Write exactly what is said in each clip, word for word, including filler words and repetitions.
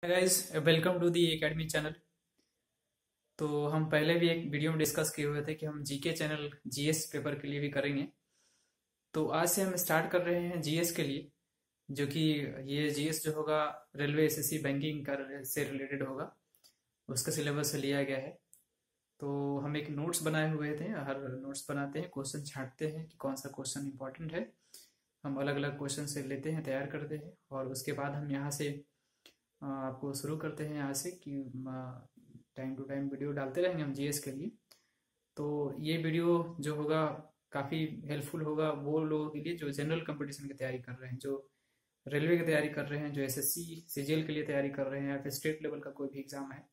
Guys, welcome to the academy channel. तो हम पहले भी एक वीडियो में डिस्कस किए हुए थे कि हम जीके चैनल जीएस पेपर के लिए भी करेंगे। तो आज से हम स्टार्ट कर रहे हैं जीएस के लिए, जो कि ये जीएस जो होगा रेलवे एसएससी बैंकिंग का से रिलेटेड होगा, उसका सिलेबस से लिया गया है। तो हम एक नोट्स बनाए हुए थे, हर नोट्स बनाते हैं, क्वेश्चन छांटते हैं कि कौन सा क्वेश्चन इंपॉर्टेंट है। हम अलग अलग क्वेश्चन से लेते हैं, तैयार करते हैं, और उसके बाद हम यहाँ से आपको शुरू करते हैं यहाँ से कि टाइम टू टाइम वीडियो डालते रहेंगे हम जीएस के लिए। तो ये वीडियो जो होगा काफ़ी हेल्पफुल होगा वो लोगों के लिए जो जनरल कंपटीशन की तैयारी कर रहे हैं, जो रेलवे की तैयारी कर रहे हैं, जो एसएससी सीजीएल के लिए तैयारी कर रहे हैं, या फिर स्टेट लेवल का कोई भी एग्ज़ाम है,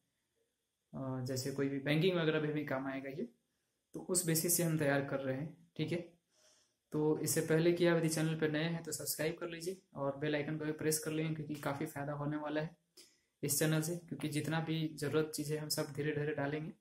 जैसे कोई भी बैंकिंग वगैरह में भी काम आएगा ये। तो उस बेसिस से हम तैयार कर रहे हैं, ठीक है। तो इससे पहले कि आप यदि चैनल पर नए हैं तो सब्सक्राइब कर लीजिए और बेल आइकन को भी प्रेस कर लेंगे, क्योंकि काफ़ी फ़ायदा होने वाला है इस चैनल से, क्योंकि जितना भी ज़रूरत चीज़ें हम सब धीरे धीरे डालेंगे।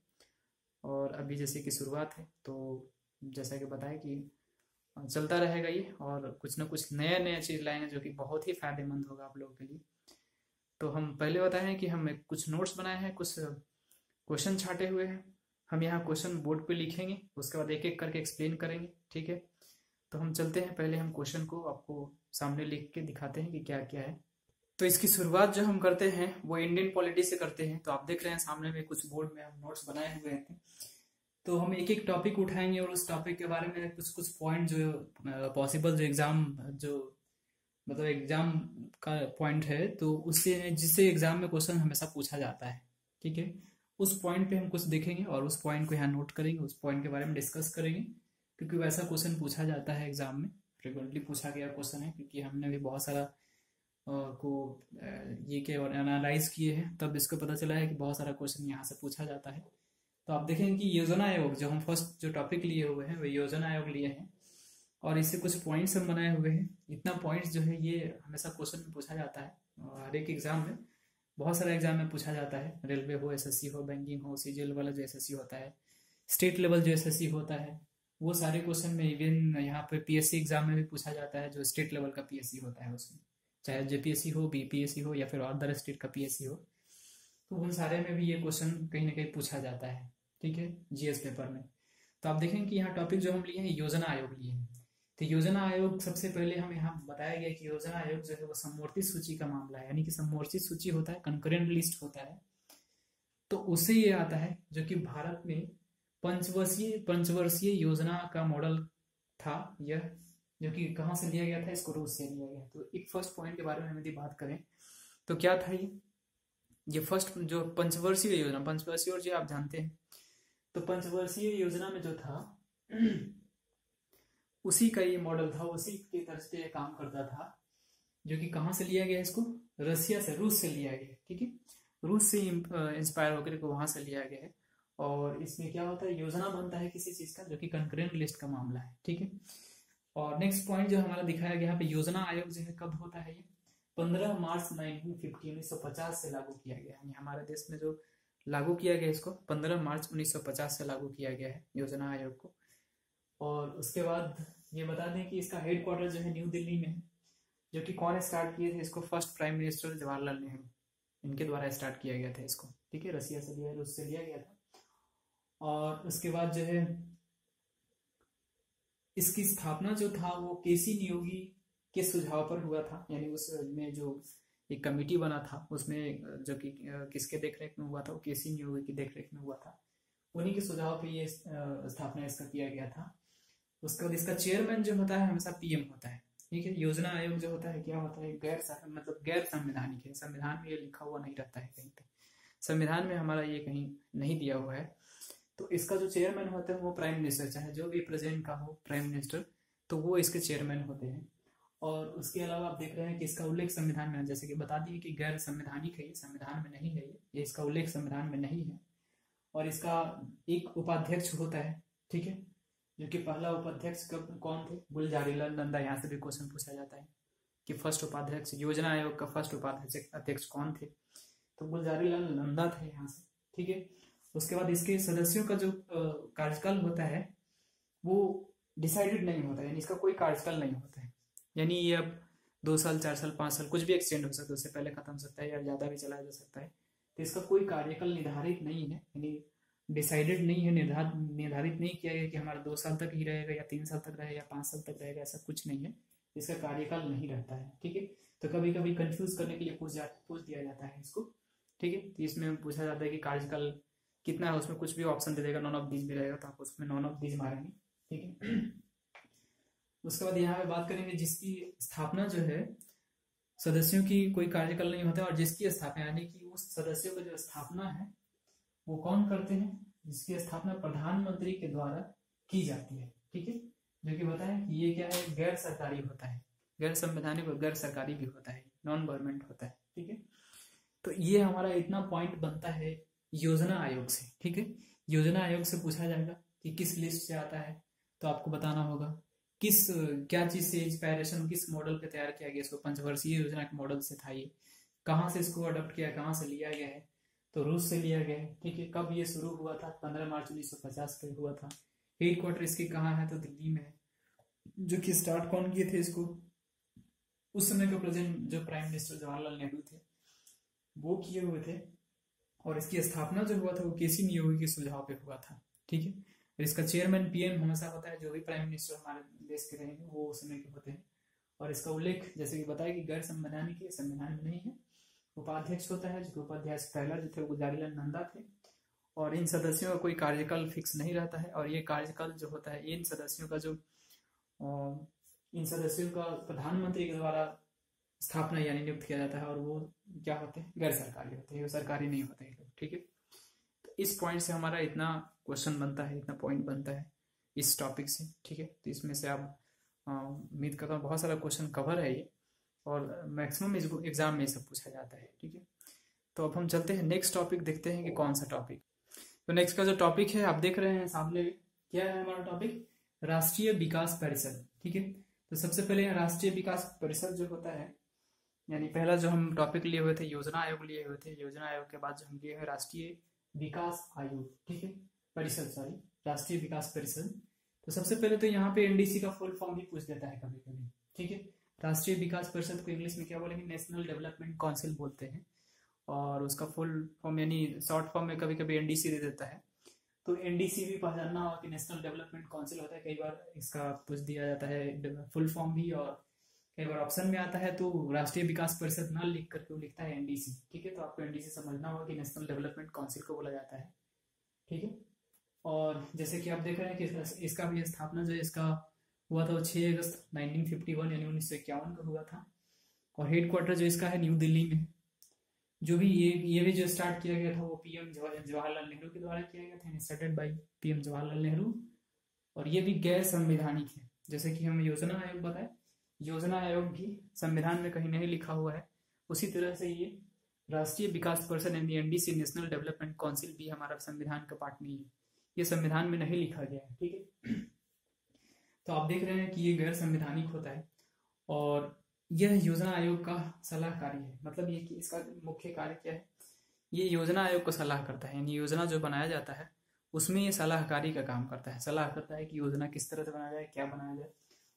और अभी जैसे कि शुरुआत है, तो जैसा कि बताया कि चलता रहेगा ये, और कुछ ना कुछ नया नया चीज़ लाएंगे जो कि बहुत ही फ़ायदेमंद होगा आप लोगों के लिए। तो हम पहले बताएं कि हम कुछ नोट्स बनाए हैं, कुछ क्वेश्चन छाटे हुए हैं। हम यहाँ क्वेश्चन बोर्ड पे लिखेंगे, उसके बाद एक एक करके एक्सप्लेन करेंगे, ठीक है। तो हम चलते हैं, पहले हम क्वेश्चन को आपको सामने लिख के दिखाते हैं कि क्या क्या है। तो इसकी शुरुआत जो हम करते हैं वो इंडियन पॉलिटी से करते हैं। तो आप देख रहे हैं सामने में कुछ बोर्ड में हम नोट्स बनाए हुए हैं। तो हम एक एक टॉपिक उठाएंगे और उस टॉपिक के बारे में कुछ कुछ पॉइंट जो पॉसिबल जो एग्जाम जो मतलब एग्जाम का पॉइंट है, तो उससे जिससे एग्जाम में क्वेश्चन हमेशा पूछा जाता है, ठीक है, उस पॉइंट पे हम कुछ देखेंगे और उस पॉइंट को यहाँ नोट करेंगे, उस पॉइंट के बारे में डिस्कस करेंगे, क्योंकि वैसा क्वेश्चन पूछा जाता है एग्जाम में, फ्रिक्वेंटली पूछा गया क्वेश्चन है, क्योंकि हमने भी बहुत सारा को ये के और एनालाइज किए हैं, तब इसको पता चला है कि बहुत सारा क्वेश्चन यहाँ से पूछा जाता है। तो आप देखेंगे कि योजना आयोग जो हम फर्स्ट जो टॉपिक लिए हुए हैं वो योजना आयोग लिए हैं, और इससे कुछ पॉइंट्स हम बनाए हुए हैं। इतना पॉइंट्स जो है ये हमेशा क्वेश्चन में पूछा जाता है, हर एक एग्जाम में, बहुत सारा एग्जाम में पूछा जाता है, रेलवे हो, एसएससी हो, बैंकिंग हो, सीजीएल वाला जो एसएससी होता है, स्टेट लेवल जो एसएससी होता है, वो सारे क्वेश्चन में, इवन यहाँ पे पीएससी एग्जाम में भी पूछा जाता है, जो स्टेट लेवल का पीएससी होता है उसमें, चाहे जेपीएससी हो, बीपीएससी हो, या फिर अदर स्टेट का पीएससी हो, तो उन सारे में भी ये क्वेश्चन कहीं ना कहीं पूछा जाता है, ठीक है, जीएस पेपर में। तो आप देखेंगे कि यहाँ टॉपिक जो हम लिए हैं योजना आयोग लिए हैं। तो योजना आयोग सबसे पहले हम यहाँ बताया गया कि योजना आयोग जो है वो समवर्ती सूची का मामला है, यानी कि समवर्ती सूची होता है, कंकरेंट लिस्ट होता है, तो उससे ये आता है जो कि भारत में पंचवर्षीय पंचवर्षीय योजना का मॉडल था यह, जो कि कहाँ से लिया गया था, इसको रूस से लिया गया। तो एक फर्स्ट पॉइंट के बारे में यदि बात करें तो क्या था ये ये फर्स्ट जो पंचवर्षीय योजना, पंचवर्षीय और जो आप जानते हैं, तो पंचवर्षीय योजना में जो था उसी का ये मॉडल था, उसी के तर्ज पे काम करता था, जो कि कहाँ से लिया गया, इसको रसिया से, रूस से लिया गया, ठीक है, रूस से इंस्पायर होकर को वहां से लिया गया है। और इसमें क्या होता है, योजना बनता है किसी चीज का, जो कि कंकरेंट लिस्ट का मामला है, ठीक है। और नेक्स्ट पॉइंट जो हमारा दिखाया गया यहाँ पे, योजना आयोग जो है कब होता है, ये पंद्रह मार्च उन्नीस सौ पचास से लागू किया गया है। हमारे देश में जो लागू किया गया इसको पंद्रह मार्च उन्नीस सौ पचास से लागू किया गया है योजना आयोग को। और उसके बाद ये बता दें कि इसका हेडक्वार्टर जो है न्यू दिल्ली में है, जो कि कौन स्टार्ट किए थे इसको, first prime minister Jawaharlal Nehru, इनके द्वारा स्टार्ट किया गया था इसको, ठीक है, रसिया से लिया, रूस से लिया गया था। और उसके बाद जो है इसकी स्थापना जो था वो केसी नियोगी के सुझाव पर हुआ था, यानी उसमें जो एक कमेटी बना था उसमें, जो कि किसके देखरेख में हुआ था, वो केसी नियोगी की देखरेख में हुआ था, उन्हीं के सुझाव पे ये स्थापना इसका किया गया था। उसके बाद इसका चेयरमैन जो होता है हमेशा पीएम होता है, ठीक है। योजना आयोग जो होता है क्या होता है, गैर मतलब गैर संवैधानिक है, संविधान में ये लिखा हुआ नहीं रहता है कहीं पे, संविधान में हमारा ये कहीं नहीं दिया हुआ है। तो इसका जो चेयरमैन होता है वो प्राइम मिनिस्टर, चाहे जो भी प्रेसिडेंट का हो प्राइम मिनिस्टर, तो वो इसके चेयरमैन होते हैं। और उसके अलावा आप देख रहे हैं कि इसका उल्लेख संविधान में, जैसे कि बता दिए कि गैर संवैधानिक है, ये संविधान में नहीं है, ये इसका उल्लेख संविधान में नहीं है। और इसका एक उपाध्यक्ष होता है, ठीक है, जो कि पहला उपाध्यक्ष कब कौन थे, गुलजारीलाल नंदा। यहाँ से भी क्वेश्चन पूछा जाता है कि फर्स्ट उपाध्यक्ष, योजना आयोग का फर्स्ट उपाध्यक्ष अध्यक्ष कौन थे, तो गुलजारीलाल नंदा थे यहाँ से, ठीक है। उसके बाद इसके सदस्यों का जो कार्यकाल होता है वो डिसाइडेड नहीं होता है, यानी इसका कोई कार्यकाल नहीं होता है, यानी ये अब दो साल, चार साल, पाँच साल, कुछ भी एक्सटेंड हो सकता है, उससे पहले खत्म हो सकता है या ज़्यादा भी चलाया जा सकता है। तो इसका कोई कार्यकाल निर्धारित नहीं है, यानी डिसाइडेड नहीं है, निर्धारित निर्धारित नहीं किया गया कि हमारा दो साल तक ही रहेगा या तीन साल तक रहेगा या पाँच साल तक रहेगा, ऐसा कुछ नहीं है। इसका कार्यकाल नहीं रहता है, ठीक है। तो कभी कभी कंफ्यूज करने के लिए पूछ जा पूछ दिया जाता है इसको, ठीक है। तो इसमें पूछा जाता है कि कार्यकाल कितना है, उसमें कुछ भी ऑप्शन दे देगा, नॉन ऑफ दीज भी रहेगा, तो आप उसमें नॉन ऑफ दीज मारेंगे, ठीक है। उसके बाद यहाँ पे बात करेंगे जिसकी स्थापना जो है सदस्यों की कोई कार्यकाल नहीं होता, और जिसकी स्थापना यानी कि उस सदस्यों का जो स्थापना है वो कौन करते हैं, जिसकी स्थापना प्रधानमंत्री के द्वारा की जाती है, ठीक है। जो कि बताएं कि ये क्या है, गैर सरकारी होता है, गैर संवैधानिक और गैर सरकारी भी होता है, नॉन गवर्नमेंट होता है, ठीक है। तो ये हमारा इतना पॉइंट बनता है योजना आयोग से, ठीक है। योजना आयोग से पूछा जाएगा कि किस लिस्ट से आता है, तो आपको बताना होगा किस क्या चीज से इंस्पायरेशन, किस मॉडल पे तैयार किया गया, इसको पंचवर्षीय योजना के मॉडल से था ये, कहाँ से इसको अडॉप्ट किया, कहाँ से लिया गया है, तो रूस से लिया गया है, ठीक है। कब ये शुरू हुआ था, पंद्रह मार्च उन्नीस सौ पचास को हुआ था। हेड क्वार्टर इसके कहाँ है, तो दिल्ली में है। जो कि स्टार्ट कौन किए थे इसको, उस समय के प्रेजेंट जो प्राइम मिनिस्टर जवाहरलाल नेहरू थे वो किए हुए थे, और इसकी स्थापना जो हुआ था वो केसी नियोगी के सुझाव पे हुआ था, ठीक है। और इसका चेयरमैन पीएम हमेशा होता है, जो भी प्राइम मिनिस्टर हमारे देश के रहेंगे वो उस समय के होते हैं। और इसका उल्लेख जैसे कि बताया कि गैर संवैधानिक है, संविधान में नहीं है। उपाध्यक्ष होता है, जो उपाध्यक्ष पहला जो थे वो गुलजारीलाल नंदा थे, और इन सदस्यों का कोई कार्यकाल फिक्स नहीं रहता है। और ये कार्यकाल जो होता है इन सदस्यों का जो इन सदस्यों का प्रधानमंत्री के द्वारा स्थापना यानी नियुक्त किया जाता है, और वो क्या होते हैं, गैर सरकारी होते हैं, वो सरकारी नहीं होते हैं, ठीक है। तो इस पॉइंट से हमारा इतना क्वेश्चन बनता है, इतना पॉइंट बनता है इस टॉपिक से, ठीक है। तो इसमें से आप उम्मीद करता हूँ बहुत सारा क्वेश्चन कवर है ये, और मैक्सिमम इसको एग्जाम में सब पूछा जाता है, ठीक है। तो अब हम चलते हैं नेक्स्ट टॉपिक, देखते हैं कि कौन सा टॉपिक। तो नेक्स्ट का जो टॉपिक है आप देख रहे हैं सामने, क्या है हमारा टॉपिक, राष्ट्रीय विकास परिषद, ठीक है। तो सबसे पहले राष्ट्रीय विकास परिषद जो होता है, यानी पहला जो हम टॉपिक लिए हुए थे योजना आयोग लिए हुए थे, योजना आयोग के बाद जो हम लिए हुए राष्ट्रीय विकास आयोग, ठीक है, परिषद, सॉरी राष्ट्रीय विकास परिषद। तो सबसे पहले तो यहाँ पे एनडीसी का फुल फॉर्म भी पूछ देता है कभी कभी, ठीक है। राष्ट्रीय विकास परिषद को इंग्लिश में क्या बोलेंगे, नेशनल डेवलपमेंट काउंसिल बोलते हैं, और उसका फुल फॉर्म यानी शॉर्ट फॉर्म में कभी कभी एनडीसी दे देता है। तो एनडीसी भी पहचानना होगा कि नेशनल डेवलपमेंट काउंसिल होता है, कई बार इसका पूछ दिया जाता है फुल फॉर्म भी, और कई बार ऑप्शन में आता है तो राष्ट्रीय विकास परिषद ना लिख करके वो लिखता है एनडीसी, ठीक है। तो आपको एनडीसी समझना होगा कि नेशनल डेवलपमेंट काउंसिल को बोला जाता है, ठीक है। और जैसे कि आप देख रहे हैं कि इसका भी स्थापना जो है इसका हुआ था वो छह अगस्त नाइनटीन फिफ्टी वन यानी उन्नीस सौ इक्यावन को हुआ था, और हेड क्वार्टर जो इसका है न्यू दिल्ली में। जो भी ये ये भी जो स्टार्ट किया गया था वो पीएम जवाहरलाल नेहरू के द्वारा किया गया था, initiated by PM Jawaharlal Nehru, और ये भी गैर संवैधानिक है। जैसे कि हम योजना आयोग बताए, योजना आयोग भी संविधान में कहीं नहीं लिखा हुआ है, उसी तरह से ये राष्ट्रीय विकास परिषद यानी एनडीसी नेशनल डेवलपमेंट काउंसिल भी हमारा संविधान का पार्ट नहीं है, ये संविधान में नहीं लिखा गया है, ठीक है। तो आप देख रहे हैं कि ये गैर संवैधानिक होता है, और यह योजना आयोग का सलाहकारी है। मतलब ये कि इसका मुख्य कार्य क्या है, ये योजना आयोग को सलाह करता है, यानी योजना जो बनाया जाता है उसमें ये सलाहकारी का काम करता है, सलाह करता है कि योजना किस तरह से बनाया जाए, क्या बनाया जाए।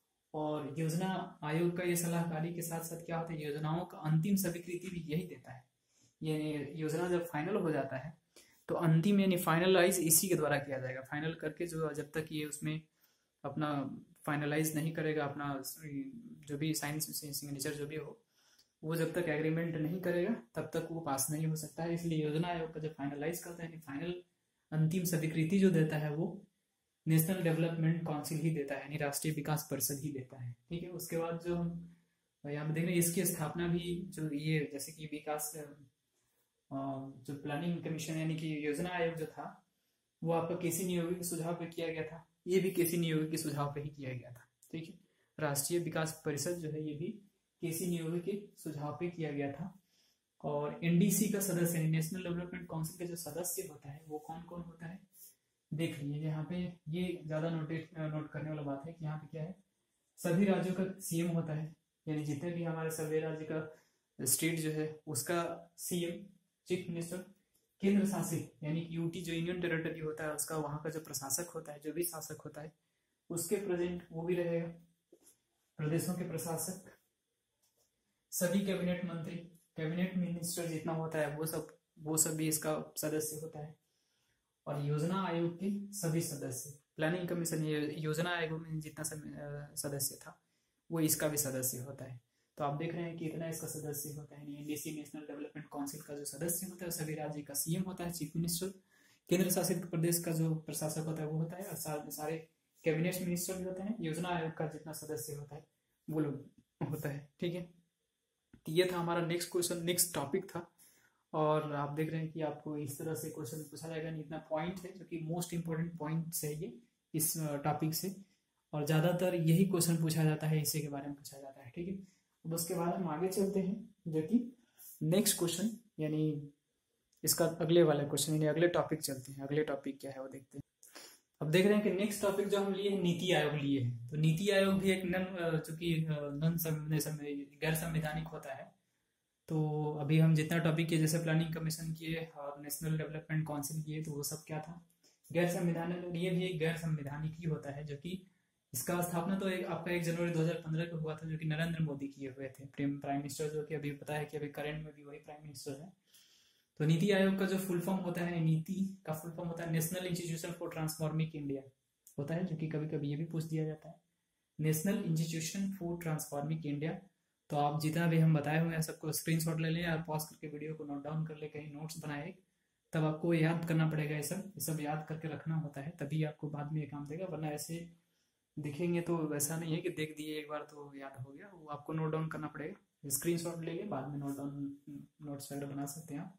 और योजना आयोग का ये सलाहकारी के साथ साथ क्या होता है, योजनाओं का अंतिम स्वीकृति भी यही देता है। ये योजना जब फाइनल हो जाता है तो अंतिम यानी फाइनलाइज इसी के द्वारा किया जाएगा, फाइनल करके जो जब तक ये उसमें अपना फाइनलाइज नहीं करेगा, अपना जो भी साइन सिग्नेचर जो भी हो, वो जब तक एग्रीमेंट नहीं करेगा तब तक वो पास नहीं हो सकता है। इसलिए योजना आयोग का जो फाइनलाइज करता है, फाइनल अंतिम स्वीकृति जो देता है वो नेशनल डेवलपमेंट काउंसिल ही देता है, यानी राष्ट्रीय विकास परिषद ही देता है, ठीक है। उसके बाद जो हम यहाँ पे देख रहे हैं इसकी स्थापना भी जो ये जैसे कि विकास जो प्लानिंग कमीशन यानी कि योजना आयोग जो था वो आपका केसी नियोगी के सुझाव पे किया गया था, ये भी केसी नियोगी के सुझाव पे ही किया गया था, ठीक है। राष्ट्रीय विकास परिषद जो है ये भी केसी नियोगी के सुझाव पे किया गया था। और एनडीसी का सदस्य नेशनल डेवलपमेंट काउंसिल का जो सदस्य होता है वो कौन कौन होता है, देख लीजिए यहाँ पे, ये ज्यादा नोटेट नोट करने वाला बात है कि यहाँ पे क्या है, सभी राज्यों का सीएम होता है, यानी जितने भी हमारे सभी राज्य का स्टेट जो है उसका सीएम चीफ मिनिस्टर, केंद्र शासित यानी कि यूटी जो यूनियन टेरिटरी होता है उसका वहां का जो प्रशासक होता है, जो भी शासक होता है उसके प्रेजेंट वो भी रहेगा, प्रदेशों के प्रशासक, सभी कैबिनेट मंत्री, कैबिनेट मिनिस्टर जितना होता है वो सब वो सब भी इसका सदस्य होता है। और योजना आयोग के सभी सदस्य, प्लानिंग कमीशन योजना आयोग में जितना सदस्य था वो इसका भी सदस्य होता है। तो आप देख रहे हैं कि इतना इसका सदस्य होता है। एनडीसी नेशनल डेवलपमेंट काउंसिल का जो सदस्य होता है सभी राज्य का सीएम होता है, चीफ मिनिस्टर। केंद्र शासित प्रदेश का जो प्रशासक होता है वो होता है, और साथ में सारे कैबिनेट मिनिस्टर भी होते हैं। योजना आयोग का जितना सदस्य होता है वो लोग होता है, ठीक है। तो ये था हमारा नेक्स्ट क्वेश्चन, नेक्स्ट टॉपिक था। और आप देख रहे हैं कि आपको इस तरह से क्वेश्चन पूछा जाएगा, इतना पॉइंट है जो कि मोस्ट इंपॉर्टेंट पॉइंट्स है ये इस टॉपिक से, और ज़्यादातर यही क्वेश्चन पूछा जाता है, इसी के बारे में पूछा जाता है, ठीक है। अब उसके बाद हम आगे चलते हैं जो कि नेक्स्ट क्वेश्चन, यानी इसका अगले वाला क्वेश्चन, यानी अगले टॉपिक चलते हैं। अगले टॉपिक क्या है वो देखते हैं। अब देख रहे हैं कि नेक्स्ट टॉपिक जो हम लिए हैं नीति आयोग लिए हैं। तो नीति आयोग भी एक नन चूंकि नन गैर संवैधानिक होता है। तो अभी हम जितना टॉपिक किए, जैसे प्लानिंग कमीशन किए और नेशनल डेवलपमेंट काउंसिल किए, तो वो सब क्या था, गैर संवैधानिक। ये भी एक गैर संवैधानिक ही होता है, जो कि इसका स्थापना तो एक आपका एक जनवरी दो हज़ार पंद्रह को हुआ था, जो कि नरेंद्र मोदी किए हुए थे, प्राइम मिनिस्टर, जो कि अभी पता है कि अभी करंट में भी वही प्राइम मिनिस्टर है। तो नीति आयोग का जो फुल फॉर्म होता है, नीति का फुल फॉर्म होता है national institution for transforming India होता है, जो कि कभी कभी ये भी पूछ दिया जाता है, national institution for transforming India. तो आप जितना भी हम बताए हुए हैं सबको स्क्रीनशॉट ले लें, और पॉज करके वीडियो को नोट डाउन कर ले, कहीं नोट्स बनाए, तब आपको याद करना पड़ेगा। ये सब ये सब याद करके रखना होता है, तभी आपको बाद में ये काम देगा, वरना ऐसे दिखेंगे तो वैसा नहीं है कि देख दिए एक बार तो याद हो गया। वो आपको नोट डाउन करना पड़ेगा, स्क्रीनशॉट ले लें, बाद में नोट डाउन नोट्स वगैरह बना सकते हैं आप।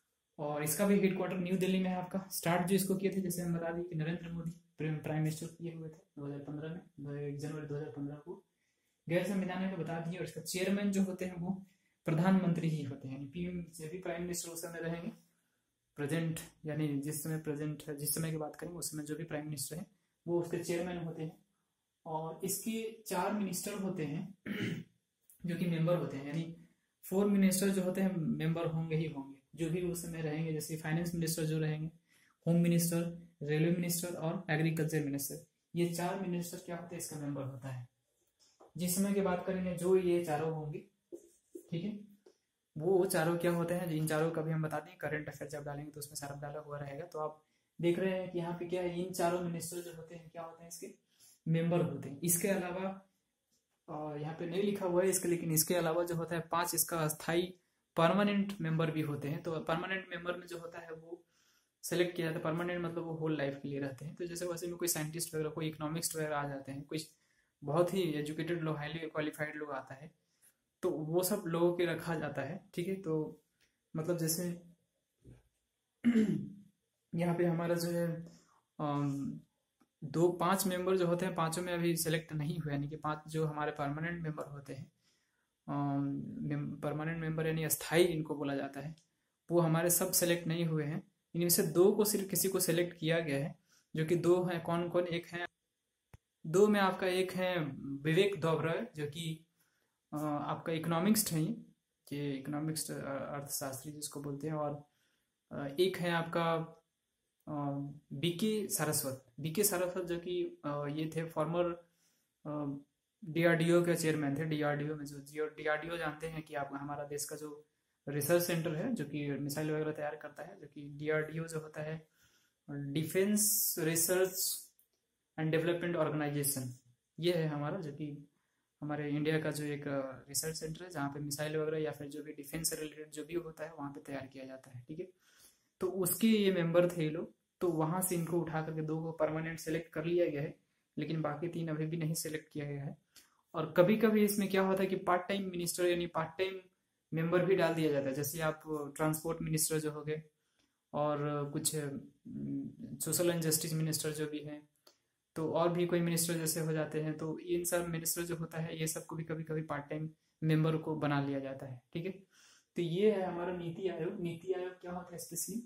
और इसका भी हेडक्वार्टर न्यू दिल्ली में है आपका। स्टार्ट जो इसको किए थे, जैसे हम बता दिए कि नरेंद्र मोदी प्राइम मिनिस्टर किए हुए थे दो हज़ार पंद्रह में, एक जनवरी दो हज़ार पंद्रह को। गैर संवैधानिक को बता दिए। और इसका चेयरमैन जो होते हैं वो प्रधानमंत्री ही होते हैं, पीएम से भी प्राइम मिनिस्टर उस समय रहेंगे, प्रेजेंट यानी जिस समय प्रेजेंट है, जिस समय की बात करेंगे उस समय जो भी प्राइम मिनिस्टर है वो उसके चेयरमैन होते हैं। और इसके चार मिनिस्टर होते हैं जो कि मेंबर होते हैं, यानी फोर मिनिस्टर जो होते हैं मेंबर होंगे ही होंगे, जो भी उस समय रहेंगे, जैसे फाइनेंस मिनिस्टर जो रहेंगे, होम मिनिस्टर, रेलवे मिनिस्टर और एग्रीकल्चर मिनिस्टर, ये चार मिनिस्टर क्या होते हैं, इसका मेंबर होता है। जिस समय की बात करेंगे जो ये चारों होंगे, ठीक है, वो चारों क्या होते हैं, इन चारों का भी हम बता दें, करंट अफेयर जब डालेंगे तो उसमें सारा डाला हुआ रहेगा। तो आप देख रहे हैं कि यहाँ पे क्या है, इन चारों मिनिस्टर जो होते हैं क्या होते हैं, इसके मेंबर होते हैं। इसके अलावा यहाँ पे नहीं लिखा हुआ है इसके, लेकिन इसके अलावा जो होता है पांच इसका स्थायी परमानेंट मेंबर भी होते हैं। तो परमानेंट मेंबर में जो होता है वो सेलेक्ट किया जाता है, परमानेंट मतलब वो होल लाइफ के लिए रहते हैं। तो जैसे वैसे में कोई साइंटिस्ट वगैरह, कोई इकोनॉमिस्ट वगैरह आ जाते हैं, कुछ बहुत ही एजुकेटेड लोग, हाईली क्वालिफाइड लोग आता है, तो वो सब लोगों के रखा जाता है, ठीक है। तो मतलब जैसे यहाँ पे हमारा जो है दो पांच मेंबर जो होते हैं, पांचों में अभी सेलेक्ट नहीं हुए, यानी कि पांच जो हमारे परमानेंट मेंबर होते हैं, परमानेंट मेंबर यानी अस्थाई इनको बोला जाता है, वो हमारे सब सेलेक्ट नहीं हुए हैं। इनमें से दो को सिर्फ किसी को सेलेक्ट किया गया है, जो कि दो हैं, कौन कौन, एक है दो में आपका एक है विवेक डोबराय, जो कि आपका इकोनॉमिक्स है, ये इकोनॉमिक्स अर्थशास्त्री जिसको बोलते हैं, और एक है आपका बीके सारस्वत। बीके सारस्वत जो कि ये थे फॉर्मर डीआरडीओ के चेयरमैन थे। डीआरडीओ में जो डीआरडीओ जानते हैं कि आप हमारा देश का जो रिसर्च सेंटर है जो कि मिसाइल वगैरह तैयार करता है, जो कि डीआरडीओ जो होता है defence research and development organisation, ये है हमारा, जो कि हमारे इंडिया का जो एक रिसर्च सेंटर है जहाँ पे मिसाइल वगैरह या फिर जो भी डिफेंस से रिलेटेड जो भी होता है वहाँ पे तैयार किया जाता है, ठीक है। तो उसके ये मेंबर थे ये लोग, तो वहाँ से इनको उठा करके दो को परमानेंट सेलेक्ट कर लिया गया है, लेकिन बाकी तीन अभी भी नहीं सेलेक्ट किया गया है। और कभी कभी इसमें क्या होता है कि पार्ट टाइम मिनिस्टर यानी पार्ट टाइम मेंबर भी डाल दिया जाता है, जैसे आप ट्रांसपोर्ट मिनिस्टर जो हो गए, और कुछ सोशल एंड जस्टिस मिनिस्टर जो भी हैं, तो और भी कोई मिनिस्टर जैसे हो जाते हैं, तो इन सब मिनिस्टर जो होता है ये सब को भी कभी कभी पार्ट टाइम मेंबर को बना लिया जाता है, ठीक है। तो ये है हमारा नीति आयोग। नीति आयोग क्या होता है स्पेशली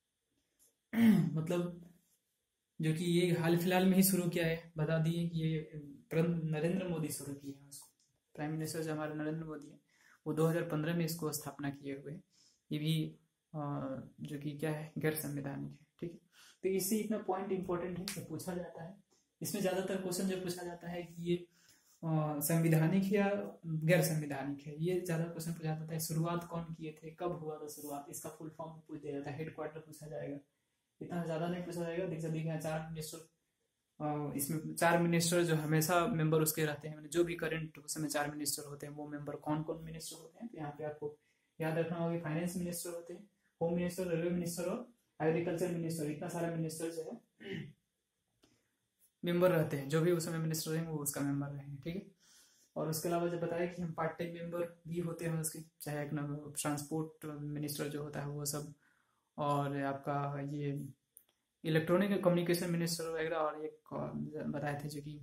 मतलब जो कि ये हाल फिलहाल में ही शुरू किया है, बता दिए कि ये नरेंद्र मोदी शुरू किए हैं उसको, प्राइम मिनिस्टर जो हमारे नरेंद्र मोदी है वो दो हज़ार पंद्रह में इसको स्थापना किए हुए हैं। ये भी जो कि क्या है, गैर संवैधानिक है, ठीक है। तो इससे इतना पॉइंट इंपॉर्टेंट है कि पूछा जाता है इसमें। ज़्यादातर क्वेश्चन जो पूछा जाता है कि ये संविधानिक है या गैर संविधानिक है, ये ज्यादा क्वेश्चन पूछा जाता है। शुरुआत कौन किए थे, कब हुआ था शुरुआत, इसका फुल फॉर्म पूछ दिया जाता है। हेडक्वार्टर पूछा जाएगा, इतना ज्यादा नहीं पूछा जाएगा। देख सकते हैं चार मिनिस्टर, इसमें चार मिनिस्टर जो हमेशा मेंबर उसके रहते हैं, जो भी करंट उस समय चार मिनिस्टर होते हैं वो मेंबर कौन कौन मिनिस्टर होते हैं। तो यहाँ पे आपको याद रखना होगा, फाइनेंस मिनिस्टर होते हैं, होम मिनिस्टर, रेलवे मिनिस्टर और एग्रीकल्चर मिनिस्टर, इतना सारा मिनिस्टर जो है मेंबर रहते हैं। जो भी उस समय मिनिस्टर रहेंगे वो उसका मेंबर रहेंगे, ठीक है। और उसके अलावा जब बताया कि हम पार्ट टाइम मेंबर भी होते हैं उसके, चाहे एक ट्रांसपोर्ट मिनिस्टर जो होता है वो सब, और आपका ये इलेक्ट्रॉनिक कम्युनिकेशन मिनिस्टर वगैरह, और एक बताए थे जो कि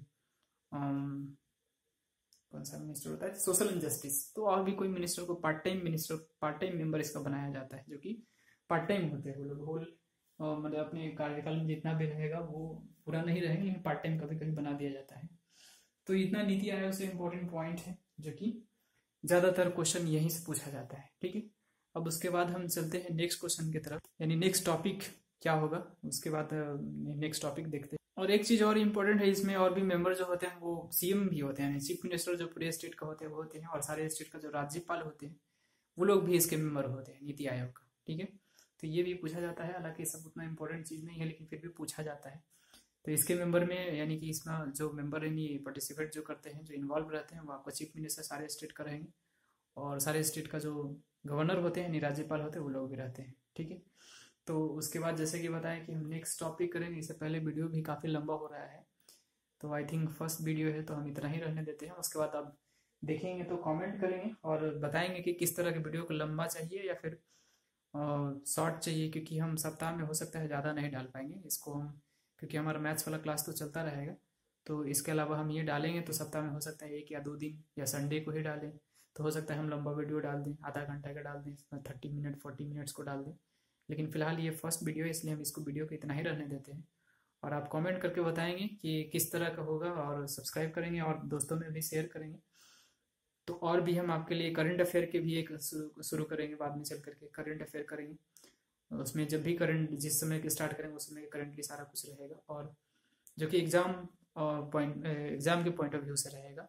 कौन सा मिनिस्टर होता है, सोशल इंजस्टिस। तो और भी कोई मिनिस्टर को part time minister, part time member इसका बनाया जाता है, जो कि पार्ट टाइम होते हैं वो लोग। होल मतलब अपने कार्यकाल में जितना भी रहेगा वो पूरा नहीं रहेंगे, लेकिन पार्ट टाइम कभी कभी बना दिया जाता है। तो इतना नीति आयोग से इम्पोर्टेंट पॉइंट है जो कि ज्यादातर क्वेश्चन यहीं से पूछा जाता है, ठीक है। अब उसके बाद हम चलते हैं नेक्स्ट क्वेश्चन की तरफ, यानी नेक्स्ट टॉपिक क्या होगा, उसके बाद नेक्स्ट टॉपिक देखते हैं। और एक चीज और इम्पोर्टेंट है इसमें, और भी मेंबर जो होते हैं वो सीएम भी होते हैं, चीफ मिनिस्टर जो पूरे स्टेट का होते हैं वो होते हैं, और सारे स्टेट का जो राज्यपाल होते हैं वो लोग भी इसके मेंबर होते हैं नीति आयोग का, ठीक है। तो ये भी पूछा जाता है, हालांकि सब उतना इंपॉर्टेंट चीज नहीं है, लेकिन फिर भी पूछा जाता है। तो इसके मेंबर में, यानी कि इसमें जो मेंबर यानी पार्टिसिपेट जो करते हैं, जो इन्वॉल्व रहते हैं, वो आपका चीफ मिनिस्टर सारे स्टेट का रहेंगे, और सारे स्टेट का जो गवर्नर होते हैं यानी राज्यपाल होते हैं वो लोग भी रहते हैं, ठीक है। तो उसके बाद जैसे कि बताया कि हम नेक्स्ट टॉपिक करेंगे, इससे पहले वीडियो भी काफ़ी लंबा हो रहा है, तो आई थिंक फर्स्ट वीडियो है तो हम इतना ही रहने देते हैं। उसके बाद आप देखेंगे तो कमेंट करेंगे और बताएंगे कि किस तरह के वीडियो को लंबा चाहिए या फिर शॉर्ट चाहिए, क्योंकि हम सप्ताह में हो सकता है ज़्यादा नहीं डाल पाएंगे इसको हम, क्योंकि हमारा मैथ्स वाला क्लास तो चलता रहेगा। तो इसके अलावा हम ये डालेंगे तो सप्ताह में हो सकता है एक या दो दिन या संडे को ही डालें, तो हो सकता है हम लंबा वीडियो डाल दें, आधा घंटा का डाल दें, थर्टी मिनट फोर्टी मिनट्स को डाल दें। लेकिन फिलहाल ये फर्स्ट वीडियो है, इसलिए हम इसको वीडियो को इतना ही रहने देते हैं। और आप कमेंट करके बताएंगे कि किस तरह का होगा, और सब्सक्राइब करेंगे और दोस्तों में भी शेयर करेंगे। तो और भी हम आपके लिए करंट अफेयर के भी एक शुरू करेंगे, बाद में चल करके करंट अफेयर करेंगे। उसमें जब भी करंट, जिस समय के स्टार्ट करेंगे उस समय करंटली सारा कुछ रहेगा, और जो कि एग्जाम पॉइंट एग्जाम के पॉइंट ऑफ व्यू से रहेगा।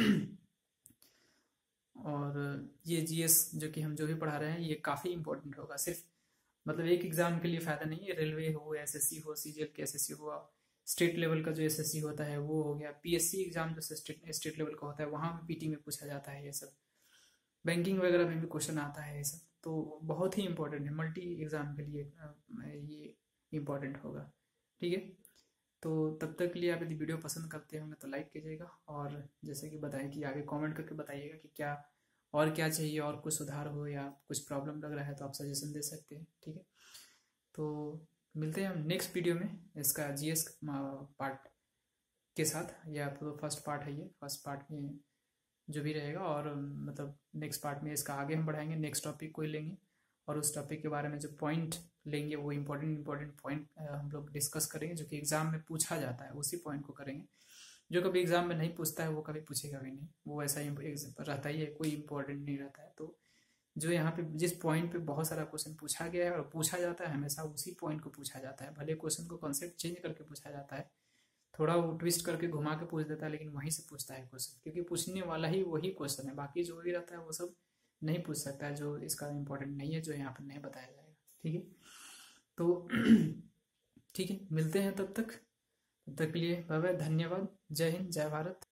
और ये जीएस जो कि हम जो भी पढ़ा रहे हैं ये काफ़ी इंपॉर्टेंट होगा, सिर्फ मतलब एक एग्जाम के लिए फ़ायदा नहीं है। रेलवे हो, एसएससी हो, सीजीएल के एसएससी हुआ, स्टेट लेवल का जो एसएससी होता है वो हो गया, पीएससी एग्जाम जो स्टेट स्टेट लेवल का होता है वहाँ भी पीटी में पूछा जाता है ये सब, बैंकिंग वगैरह में भी क्वेश्चन आता है ये सब। तो बहुत ही इंपॉर्टेंट है, मल्टी एग्जाम के लिए ये इम्पोर्टेंट होगा, ठीक है। तो तब तक के लिए आप यदि वीडियो पसंद करते होंगे तो लाइक कीजिएगा, और जैसे कि बताएं कि आगे कमेंट करके बताइएगा कि क्या और क्या चाहिए, और कुछ सुधार हो या कुछ प्रॉब्लम लग रहा है तो आप सजेशन दे सकते हैं, ठीक है। तो मिलते हैं हम नेक्स्ट वीडियो में इसका जीएस पार्ट के साथ, या तो फर्स्ट पार्ट है ये, फर्स्ट पार्ट में जो भी रहेगा, और मतलब नेक्स्ट पार्ट में इसका आगे हम बढ़ाएंगे, नेक्स्ट टॉपिक कोई लेंगे और उस टॉपिक के बारे में जो पॉइंट लेंगे वो इम्पोर्टेंट इंपॉर्टेंट पॉइंट हम लोग डिस्कस करेंगे, जो कि एग्जाम में पूछा जाता है उसी पॉइंट को करेंगे। जो कभी एग्जाम में नहीं पूछता है वो कभी पूछेगा भी नहीं, वो ऐसा ही रहता ही है, कोई इंपॉर्टेंट नहीं रहता है। तो जो यहाँ पे जिस पॉइंट पे बहुत सारा क्वेश्चन पूछा गया है और पूछा जाता है, हमेशा उसी पॉइंट को पूछा जाता है। भले क्वेश्चन को कॉन्सेप्ट चेंज करके पूछा जाता है, थोड़ा वो ट्विस्ट करके घुमा के पूछ देता है, लेकिन वहीं से पूछता है क्वेश्चन, क्योंकि पूछने वाला ही वही क्वेश्चन है, बाकी जो भी रहता है वो सब नहीं पूछ सकता है, जो इसका इंपॉर्टेंट नहीं है, जो यहाँ पर नहीं बताया जाएगा, ठीक है। तो ठीक है, मिलते हैं तब तक, तब तक के लिए बाय बाय, धन्यवाद, जय हिंद, जय भारत।